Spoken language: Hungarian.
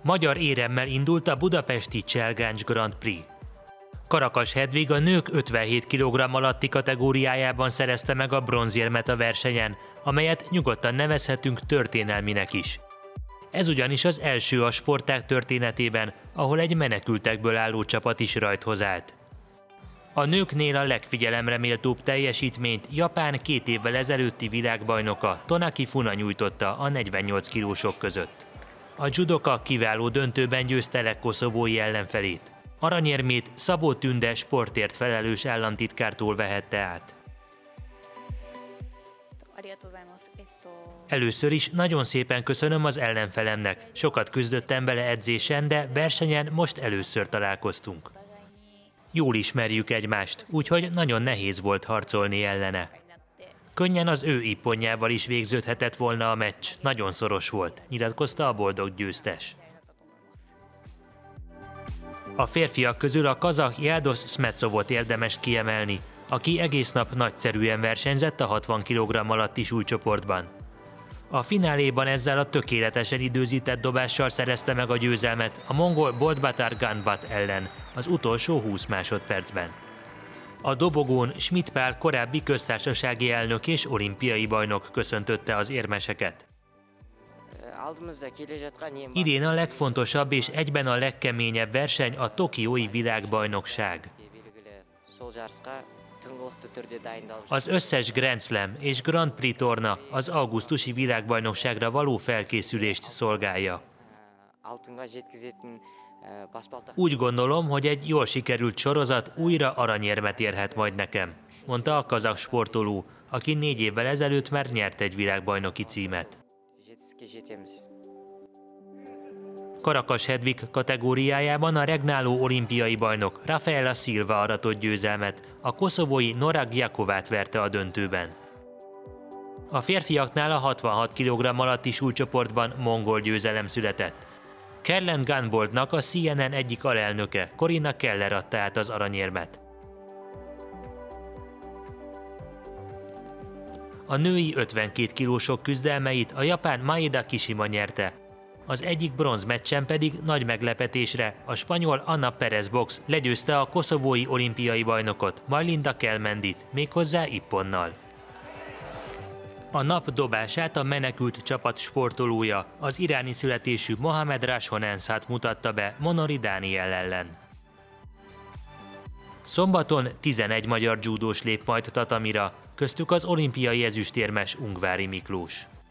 Magyar éremmel indult a budapesti Cselgáncs Grand Prix. Karakas Hedvig a nők 57 kg alatti kategóriájában szerezte meg a bronzérmet a versenyen, amelyet nyugodtan nevezhetünk történelminek is. Ez ugyanis az első a sportág történetében, ahol egy menekültekből álló csapat is rajthoz állt. A nőknél a legfigyelemre méltóbb teljesítményt Japán 2 évvel ezelőtti világbajnoka Tonaki Funa nyújtotta a 48 kilósok között. A judoka kiváló döntőben győzte le koszovói ellenfelét. Aranyérmét Szabó Tünde sportért felelős államtitkártól vehette át. Először is nagyon szépen köszönöm az ellenfelemnek. Sokat küzdöttem bele edzésen, de versenyen most először találkoztunk. Jól ismerjük egymást, úgyhogy nagyon nehéz volt harcolni ellene. Könnyen az ő ipponjával is végződhetett volna a meccs, nagyon szoros volt, nyilatkozta a boldog győztes. A férfiak közül a kazah Jádos Smetsovot érdemes kiemelni, aki egész nap nagyszerűen versenyzett a 60 kg alatti súlycsoportban. A fináléban ezzel a tökéletesen időzített dobással szerezte meg a győzelmet a mongol Boltbatar Ganbat ellen az utolsó 20 másodpercben. A dobogón Schmidt Pál korábbi köztársasági elnök és olimpiai bajnok köszöntötte az érmeseket. Idén a legfontosabb és egyben a legkeményebb verseny a tokiói világbajnokság. Az összes Grand Slam és Grand Prix torna az augusztusi világbajnokságra való felkészülést szolgálja. Úgy gondolom, hogy egy jól sikerült sorozat újra aranyérmet érhet majd nekem, mondta a kazah sportoló, aki 4 évvel ezelőtt már nyert egy világbajnoki címet. Karakas Hedvig kategóriájában a regnáló olimpiai bajnok Rafaela Silva aratott győzelmet, a koszovói Nora Gyakovát verte a döntőben. A férfiaknál a 66 kg alatti súlycsoportban mongol győzelem született. Kerlen Gunboldnak a CNN egyik alelnöke, Corinna Keller adta át az aranyérmet. A női 52 kilósok küzdelmeit a japán Maeda Kishima nyerte. Az egyik bronzmeccsen pedig nagy meglepetésre a spanyol Ana Pérez Box legyőzte a koszovói olimpiai bajnokot, Majlinda Kelmendit, méghozzá ipponnal. A nap dobását a menekült csapat sportolója, az iráni születésű Mohamed Rashonenszát mutatta be Monori Dániel ellen. Szombaton 11 magyar judós lép majd tatamira, köztük az olimpiai ezüstérmes Ungvári Miklós.